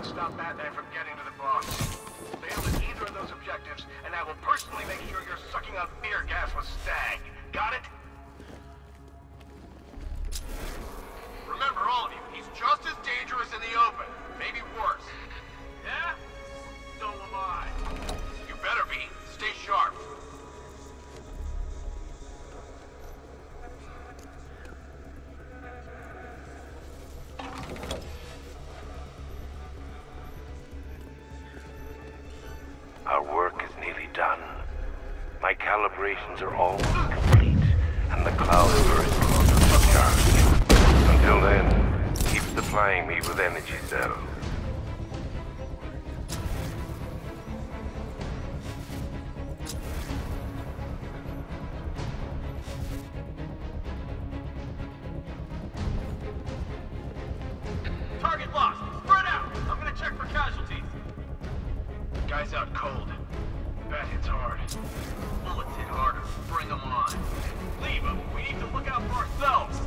stop Batman from getting to the boss. Fail at either of those objectives, and I will personally make sure you're sucking on fear gas with Stag. Got it? Remember, all of you, he's just as dangerous in the open. Maybe worse. Yeah? So am I. You better be. Stay sharp. Our work is nearly done. My calibrations are almost complete, and the cloudburst will charge. Until then, keep supplying me with energy cells. Target lost. Spread out. I'm gonna check for casualties. Guy's out cold. Bat hits hard. Bullets hit harder. Bring them on. Leave him. We need to look out for ourselves.